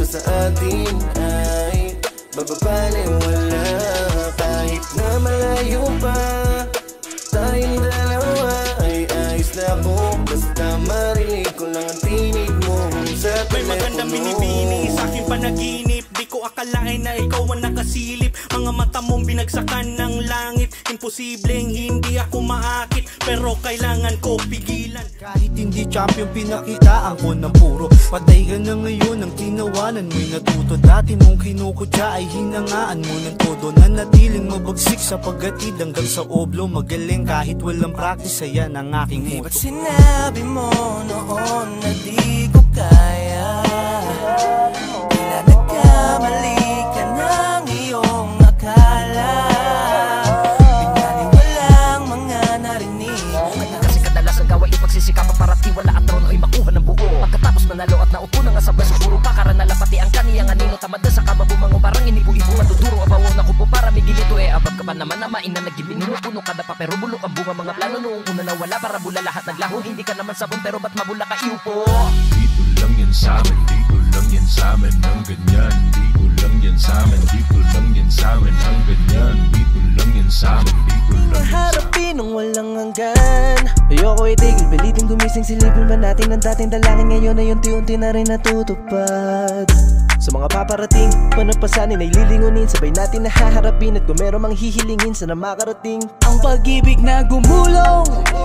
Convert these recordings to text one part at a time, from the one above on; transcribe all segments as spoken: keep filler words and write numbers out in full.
sa atin ay mapapaniwala. Kahit na malayo pa tayong dalawa ay ayos na ako, basta marinig ko lang ang tinig mo sa telepono. May magandang binibini sa aking panaginip, di ko akalain na ikaw ang nakasilip. Mga mata mong binagsakan ng langit, imposibleng hindi ako maakit, pero kailangan ko pigilan. Kahit hindi champion pinakitaan ko ng puro patay ka na ngayon, ang tinawanan mo'y natuto. Dati mong kinukutya ay hinangaan mo ng todo, na natiling mabagsik sa paggatid hanggang sa oblo. Magaling kahit walang practice, ayan ang aking motto. Ba't sinabi mo noon na di ko kaya? Tila nagkamali ka ng iyong akala. Pinaliwalang mga narinig, kasi kadalasan gawain pagsisikapan para tiwala at trono ay makuha ng buo. Pagkatapos manalo at naupo na nga sabay sa puro pakara na lapati ang kaniyang anino. Tamad na sa kababumango parang inibu-ibu maduduro. Abawo na kupo para may gilito eh. Abab ka pa naman na main na nagiminuno. Puno ka na pa pero bulok ang bunga mga plano. Noong una na wala para bula lahat naglaho. Hindi ka naman sabon pero ba't mabula ka iupo? Dito lang yan sa'min, dito lang yan sa'min ang ganyan. Dito lang yan sa'min, dito lang yan sa'min ang ganyan. Dito lang yan sa'min, dito lang yan sa'min. Harapin ng walang hanggan, ayoko itigil, pilitin gumising, silipin ba natin ang dating dalangin. Ngayon ay unti-unti na rin natutupad. Sa mga paparating, panapasanin ay lilingunin, sabay natin na haharapin. At kung meron mang hihilingin, sana makarating ang pag-ibig na gumulong.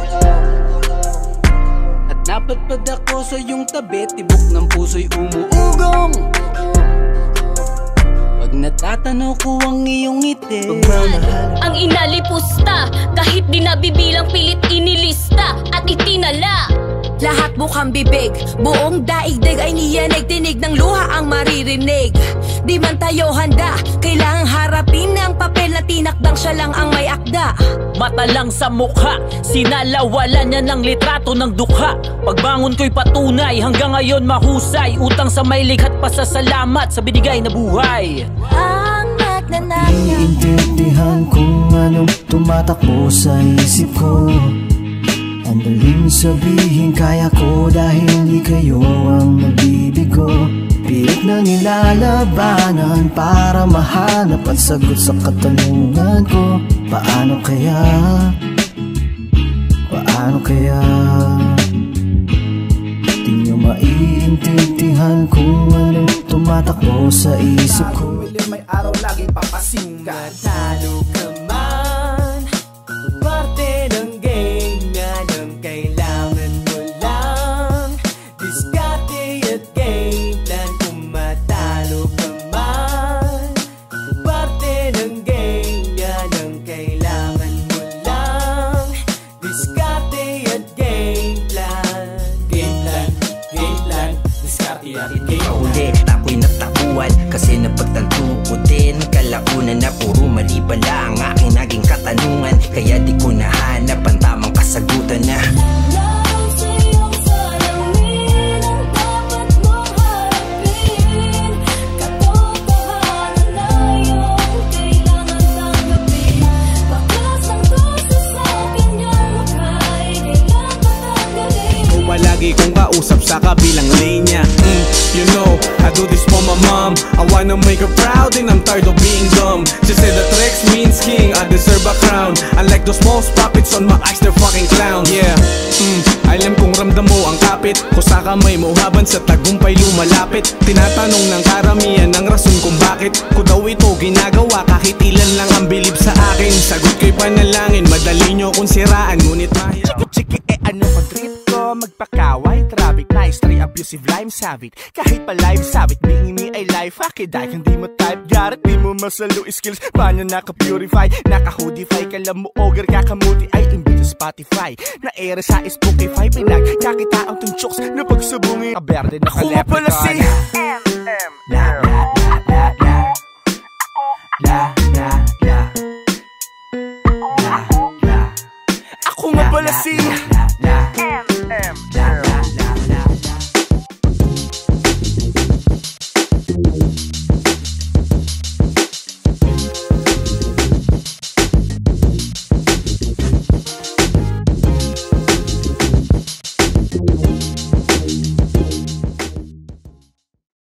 At napadpad ako sa iyong tabi, tibok ng puso'y umuugong. Pag natatanaw ko ang iyong ngiti, ang inalipusta, kahit di nabibilang pilit inilista at itinala. Lahat bukang bibig, buong daigdig ay niyanig, tinig ng luha ang maririnig. Di man tayo handa, kailangang harapin ang papel na tinakdang siya lang ang may akda. Mata lang sa mukha, sinalawalan niya ng litrato ng dukha. Pagbangon ko'y patunay, hanggang ngayon mahusay. Utang sa may likhat, pasasalamat sa binigay na buhay. Ang nagnanakyan, iintindihan kung anong tumatakbo sa isip ko. Ang daling sabihin kaya ko dahil di kayo ang nagbibigo. Pilit na nilalabanan para mahanap ang sagot sa katanungan ko. Paano kaya? Paano kaya? Di nyo maiintindihan kung anong tumatakbo sa isip ko. May araw laging papasinggan. Matalo ka man, parte ng game na nang kailangan mo lang. Diskarte at game plan, kung matalo ka man, parte ng game na nang kailangan mo lang. Diskarte at game plan. Game plan, game plan, diskarte at game plan. Ulit ako'y natakuan kasi napagtanto ko din. Kalaunan na puro mali pala ang aking naging katanungan. Kaya di ko nahanap ang tamang kasagutan na lang sa iyong salamin ang dapat mong harapin. Katotohanan na iyong kailangan tanggapin. Baklas ng puso sa kanyang makay, kailangan tanggalin. Kung palagi kong kausap sa kabilang linya, mm, you know, I do this for my mom. I wanna make her proud and I'm tired of being dumb. She said the tricks means king, I deserve a crown. Unlike those false prophets on my eyes, they're fucking clowns. Yeah, mm, alam kong ramdam mo ang kapit ko sa kamay mo habang sa tagumpay lumalapit. Tinatanong ng karamihan ang rason kung bakit ko daw ito ginagawa kahit ilan lang ang bilib sa akin. Sagot ko'y panalangin, madali nyo kung siraan, ngunit mahirap. Chiki, eh ano pag trip ko? Magpakaway, traffic, nice, three abusive lime savit. Kahit pa live savit, bingi me ay life hack. Dahil hindi mo type, garit, di mo masalo skills. Paano naka-purify, naka-hoodify, kalam mo ogre, kakamuti ay imbita Spotify. Na era sa Spotify, pinagkakita ang tong chokes na pagsubungin. Kaberde na ka-leprechaun.